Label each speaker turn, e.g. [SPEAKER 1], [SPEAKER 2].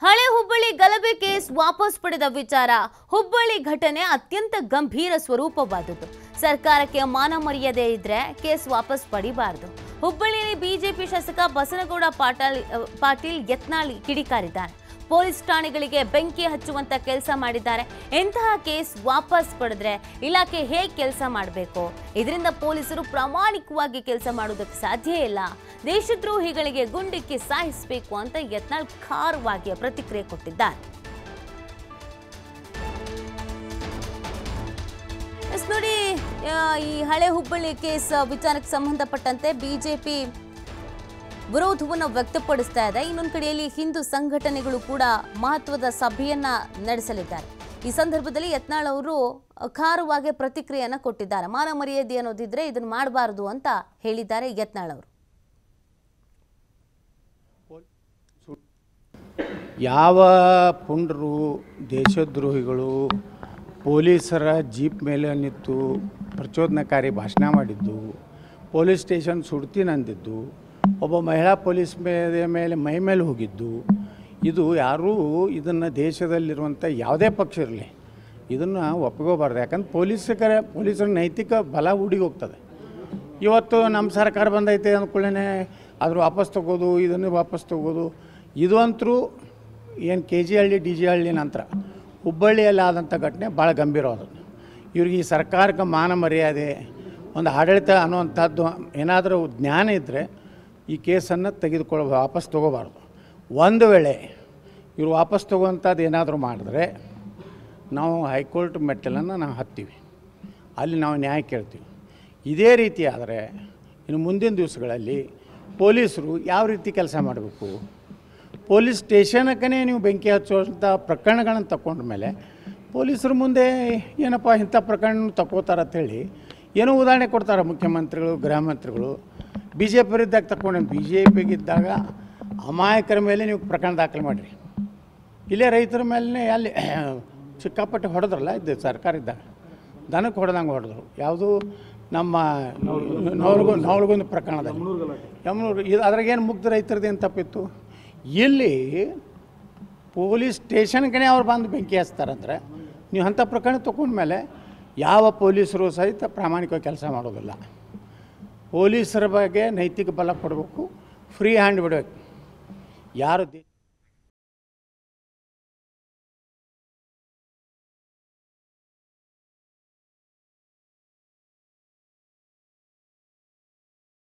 [SPEAKER 1] ಹಳೆ ಹುಬ್ಬಳ್ಳಿ ಗಲಭೆ ಕೇಸ್ ವಾಪಸ್ ಪಡೆದ ವಿಚಾರ ಹುಬ್ಬಳ್ಳಿ ಘಟನೆ ಅತ್ಯಂತ ಗಂಭೀರ ಸ್ವರೂಪವಾದದ್ದು. ಸರ್ಕಾರಕ್ಕೆ ಮಾನ ಮರ್ಯಾದೆ ಇದ್ರೆ ಕೇಸ್ ವಾಪಸ್ ಪಡಿಬಾರದು. ಹುಬ್ಬಳ್ಳಿಯಲ್ಲಿ ಬಿಜೆಪಿ ಶಾಸಕ ಬಸನಗೌಡ ಪಾಟೀಲ್ ಯತ್ನಾಳ್ ಕಿಡಿಕಾರಿದ್ದಾರೆ. ಪೊಲೀಸ್ ಠಾಣೆಗಳಿಗೆ ಬೆಂಕಿ ಹಚ್ಚುವಂತ ಕೆಲಸ ಮಾಡಿದ್ದಾರೆ. ಇಂತಹ ಕೇಸ್ ವಾಪಸ್ ಪಡೆದ್ರೆ ಇಲಾಖೆ ಹೇಗೆ ಕೆಲಸ ಮಾಡಬೇಕು? ಇದರಿಂದ ಪೊಲೀಸರು ಪ್ರಾಮಾಣಿಕವಾಗಿ ಕೆಲಸ ಮಾಡೋದಕ್ಕೆ ಸಾಧ್ಯ ಇಲ್ಲ. ದೇಶದ್ರೋಹಿಗಳಿಗೆ ಗುಂಡಿಕ್ಕಿ ಸಾಯಿಸಬೇಕು ಅಂತ ಯತ್ನಾಳ್ ಖಾರವಾಗಿ ಪ್ರತಿಕ್ರಿಯೆ ಕೊಟ್ಟಿದ್ದಾರೆ. ನೋಡಿ, ಈ ಹಳೆ ಹುಬ್ಬಳ್ಳಿ ಕೇಸ್ ವಿಚಾರಕ್ಕೆ ಸಂಬಂಧಪಟ್ಟಂತೆ ಬಿಜೆಪಿ ವಿರೋಧವನ್ನು ವ್ಯಕ್ತಪಡಿಸ್ತಾ ಇದೆ. ಇನ್ನೊಂದು ಕಡೆಯಲ್ಲಿ ಹಿಂದೂ ಸಂಘಟನೆಗಳು ಕೂಡ ಮಹತ್ವದ ಸಭೆಯನ್ನ ನಡೆಸಲಿದ್ದಾರೆ. ಈ ಸಂದರ್ಭದಲ್ಲಿ ಯತ್ನಾಳ್ ಅವರು ಖಾರವಾಗಿ ಪ್ರತಿಕ್ರಿಯೆಯನ್ನ ಕೊಟ್ಟಿದ್ದಾರೆ. ಮಾನ ಮರ್ಯಾದೆ ಅನ್ನೋದಿದ್ರೆ ಇದನ್ನ ಮಾಡಬಾರದು ಅಂತ ಹೇಳಿದ್ದಾರೆ ಯತ್ನಾಳ್ ಅವರು.
[SPEAKER 2] ಯಾವ ಪುಂಡರು ದೇಶದ್ರೋಹಿಗಳು ಪೊಲೀಸರ ಜೀಪ್ ಮೇಲೆ ನಿಂತು ಪ್ರಚೋದನಕಾರಿ ಭಾಷಣ ಮಾಡಿದ್ದು, ಪೊಲೀಸ್ ಸ್ಟೇಷನ್ ಸುಡ್ತೀನಿ ಅಂದಿದ್ದು, ಒಬ್ಬ ಮಹಿಳಾ ಪೊಲೀಸ್ ಮೇಲೆ ಮೈ ಮೇಲೆ ಹೋಗಿದ್ದು, ಇದು ಯಾರೂ ಇದನ್ನು ದೇಶದಲ್ಲಿರುವಂಥ ಯಾವುದೇ ಪಕ್ಷ ಇರಲಿ ಇದನ್ನು ಒಪ್ಪಿಕೋಬಾರ್ದು. ಯಾಕಂದ್ರೆ ಪೊಲೀಸರ ನೈತಿಕ ಬಲ ಹುಡುಗಿ ಹೋಗ್ತದೆ. ಇವತ್ತು ನಮ್ಮ ಸರ್ಕಾರ ಬಂದೈತೆ ಅಂದ್ಕೊಳ್ಳೇ ಆದರೂ ವಾಪಸ್ ತೊಗೋದು, ಇದನ್ನು ವಾಪಸ್ ತೊಗೋದು, ಇದು ಅಂತರೂ ಏನು KG ಹಳ್ಳಿ DG ಹಳ್ಳಿ ನಂತರ ಹುಬ್ಬಳ್ಳಿಯಲ್ಲಿ ಆದಂಥ ಘಟನೆ ಭಾಳ ಗಂಭೀರವಾದದ್ದು. ಇವ್ರಿಗೆ ಈ ಸರ್ಕಾರಕ್ಕೆ ಮಾನ ಮರ್ಯಾದೆ, ಒಂದು ಆಡಳಿತ ಅನ್ನುವಂಥದ್ದು ಏನಾದರೂ ಜ್ಞಾನ ಇದ್ದರೆ ಈ ಕೇಸನ್ನು ವಾಪಸ್ ತೊಗೋಬಾರ್ದು. ಒಂದು ವೇಳೆ ಇವರು ವಾಪಸ್ ತೊಗೋವಂಥದ್ದು ಏನಾದರೂ ಮಾಡಿದ್ರೆ ನಾವು ಹೈಕೋರ್ಟ್ ಮೆಟ್ಟಲನ್ನು ನಾವು ಹತ್ತೀವಿ, ಅಲ್ಲಿ ನಾವು ನ್ಯಾಯ ಕೇಳ್ತೀವಿ. ಇದೇ ರೀತಿ ಆದರೆ ಇನ್ನು ಮುಂದಿನ ದಿವಸಗಳಲ್ಲಿ ಪೊಲೀಸರು ಯಾವ ರೀತಿ ಕೆಲಸ ಮಾಡಬೇಕು? ಪೊಲೀಸ್ ಸ್ಟೇಷನಕ್ಕೇ ನೀವು ಬೆಂಕಿ ಹಚ್ಚುವಂಥ ಪ್ರಕರಣಗಳನ್ನು ತಗೊಂಡ ಮೇಲೆ ಪೊಲೀಸರು ಮುಂದೆ ಏನಪ್ಪ ಇಂಥ ಪ್ರಕರಣ ತಗೋತಾರೆ ಅಂಥೇಳಿ ಏನೋ ಉದಾಹರಣೆ ಕೊಡ್ತಾರೆ ಮುಖ್ಯಮಂತ್ರಿಗಳು, ಗೃಹ ಮಂತ್ರಿಗಳು. BJP ಇದ್ದಾಗ ತಗೊಂಡು BJPಗಿದ್ದಾಗ ಅಮಾಯಕರ ಮೇಲೆ ನೀವು ಪ್ರಕರಣ ದಾಖಲೆ ಮಾಡಿರಿ. ಇಲ್ಲೇ ರೈತರ ಮೇಲೆ ಅಲ್ಲಿ ಸಿಕ್ಕಾಪಟ್ಟೆ ಹೊಡೆದ್ರಲ್ಲ ಇದು ಸರ್ಕಾರ ಇದ್ದಾಗ, ದನಕ್ಕೆ ಹೊಡೆದಂಗೆ ಹೊಡೆದ್ರು. ಯಾವುದು ನಮ್ಮ ನವಲಗುಂದ ಪ್ರಕರಣದಲ್ಲಿ ಯಮನೂರು ಇದು ಅದ್ರಾಗೇನು ಮುಗ್ಧ ರೈತರದ್ದೇನು ತಪ್ಪಿತ್ತು? ಇಲ್ಲಿ ಪೊಲೀಸ್ ಸ್ಟೇಷನ್ಗೆ ಅವ್ರು ಬಂದು ಬೆಂಕಿ ಹಚ್ತಾರಂದ್ರೆ ನೀವು ಅಂಥ ಪ್ರಕರಣ ತಗೊಂಡ್ಮೇಲೆ ಯಾವ ಪೊಲೀಸರು ಸಹಿತ ಪ್ರಾಮಾಣಿಕವಾಗಿ ಕೆಲಸ ಮಾಡೋದಿಲ್ಲ. ಪೊಲೀಸರ ಬಗ್ಗೆ ನೈತಿಕ ಬಲ ಕೊಡಬೇಕು, ಫ್ರೀ ಹ್ಯಾಂಡ್ ಬಿಡಬೇಕು. ಯಾರು